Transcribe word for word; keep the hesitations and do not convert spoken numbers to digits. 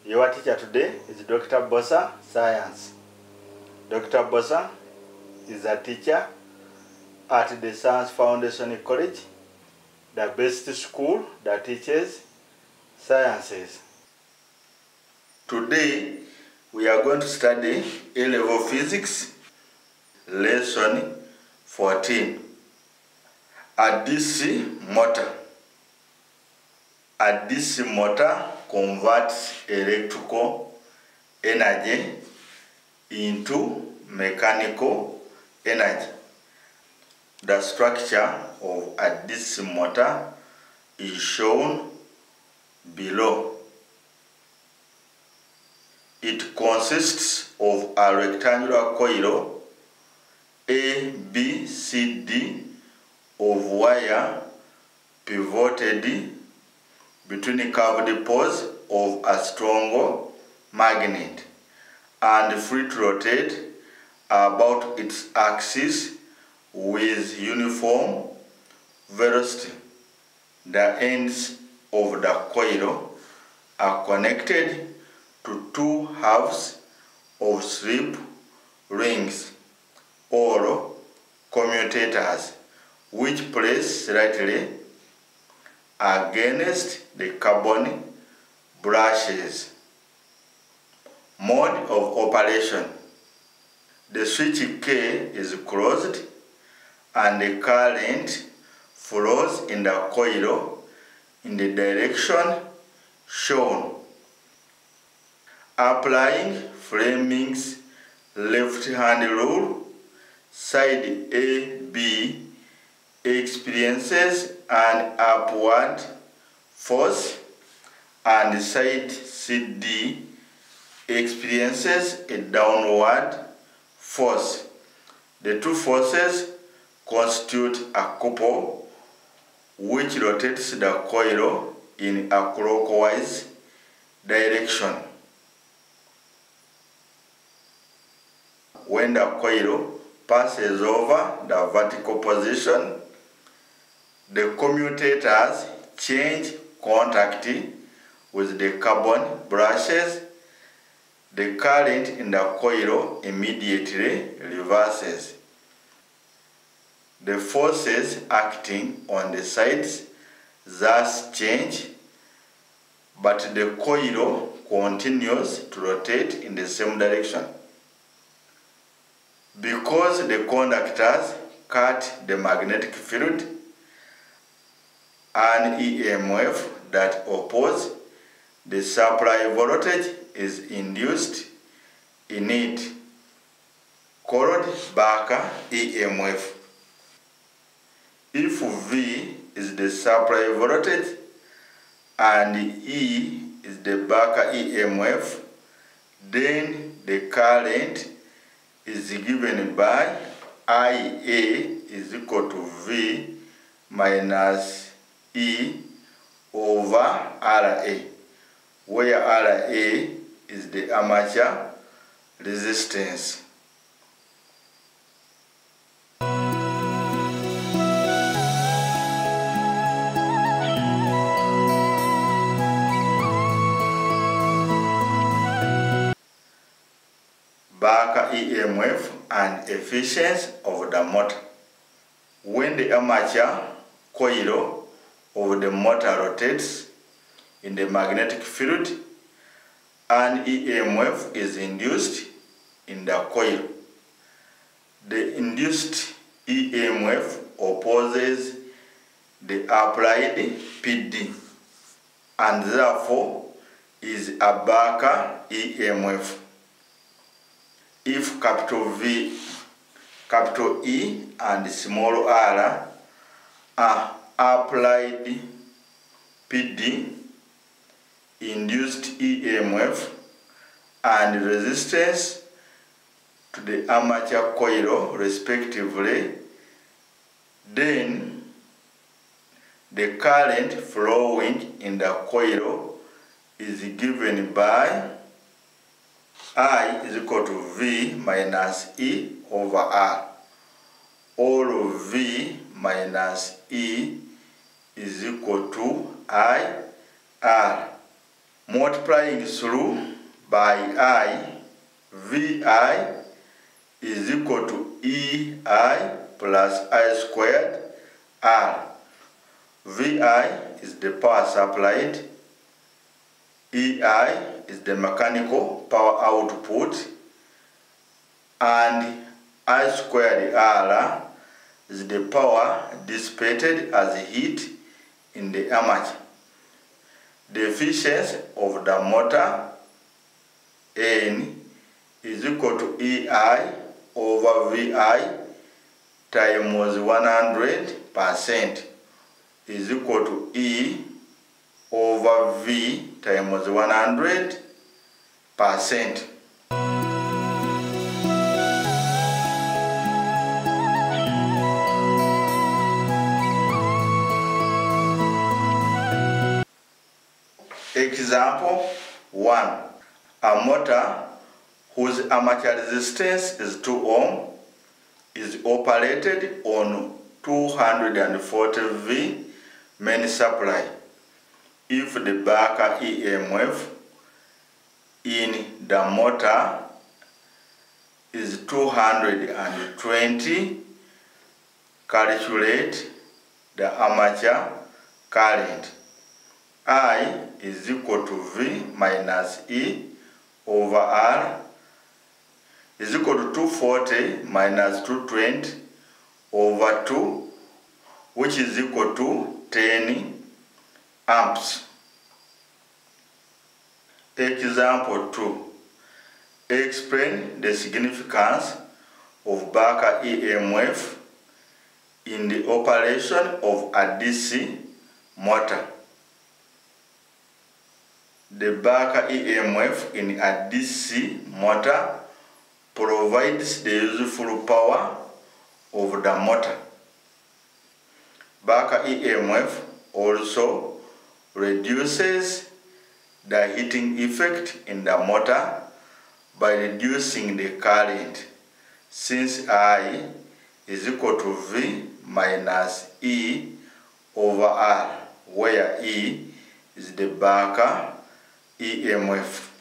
Your teacher today is Doctor Bbosa Science. Doctor Bbosa is a teacher at the Science Foundation College, the best school that teaches sciences. Today we are going to study A-level physics, lesson fourteen. A D C motor. A D C motor converts electrical energy into mechanical energy. The structure of a D C motor is shown below. It consists of a rectangular coil A, B, C, D of wire pivoted between the curved poles of a strong magnet and free to rotate about its axis with uniform velocity. The ends of the coil are connected to two halves of slip rings or commutators, which place slightly against the carbon brushes. Mode of operation. The switch K is closed and the current flows in the coil in the direction shown. Applying Fleming's left-hand rule, side A B experiences an upward force and side C D experiences a downward force. The two forces constitute a couple which rotates the coil in a clockwise direction. When the coil passes over the vertical position, the commutators change contact with the carbon brushes. The current in the coil immediately reverses. The forces acting on the sides thus change, but the coil continues to rotate in the same direction. Because the conductors cut the magnetic field, an E M F that opposes the supply voltage is induced in it, called back E M F. If V is the supply voltage and E is the back E M F, then the current is given by I A is equal to V minus E over R A, where R A is the armature resistance. Back E M F and efficiency of the motor. When the armature coil of the motor rotates in the magnetic field, an E M F is induced in the coil. The induced E M F opposes the applied P D and therefore is a back E M F. If capital V, capital E and small r are applied P D, induced E M F and resistance to the armature coil respectively, then the current flowing in the coil is given by I is equal to V minus E over R, or V minus E is equal to I R multiplying through by I, Vi is equal to E I plus I squared R. Vi is the power supplied, E I is the mechanical power output, and I squared R is the power dissipated as heat in the armature. The efficiency of the motor N is equal to E I over Vi times one hundred percent is equal to E over V times one hundred percent. Example one. A motor whose armature resistance is two ohm is operated on two hundred forty volt main supply. If the back E M F in the motor is two hundred twenty, calculate the armature current. I is equal to V minus E over R is equal to two hundred forty minus two hundred twenty over two, which is equal to ten amps. Example two. Explain the significance of back E M F in the operation of a D C motor. The back E M F in a D C motor provides the useful power of the motor. Back E M F also reduces the heating effect in the motor by reducing the current, since I is equal to V minus E over R, where E is the back E M F.